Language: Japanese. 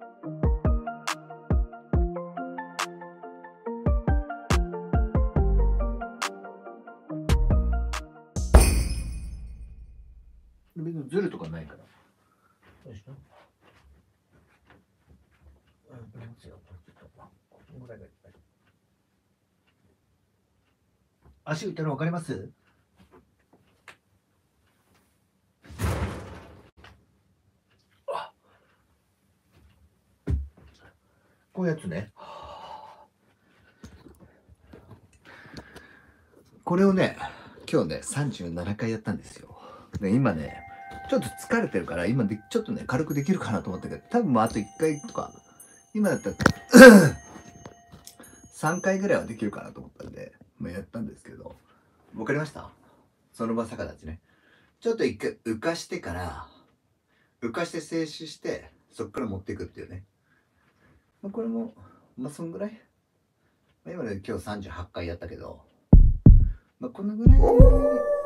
別にズルとかないから。どうした？足打ったの分かります？こういうやつね。これをね、今日ね、37回やったんですよ。で、今ね、ちょっと疲れてるから、今でちょっとね、軽くできるかなと思ったけど、多分もうあと1回とか、今だったら3回ぐらいはできるかなと思ったんで、まあ、やったんですけど、わかりました？その場逆立ちね。ちょっと一回浮かしてから、浮かして静止して、そっから持っていくっていうね。まあ、これも、まあ、そんぐらい。まあ、今ね、今日38回やったけど、まあ、このぐらい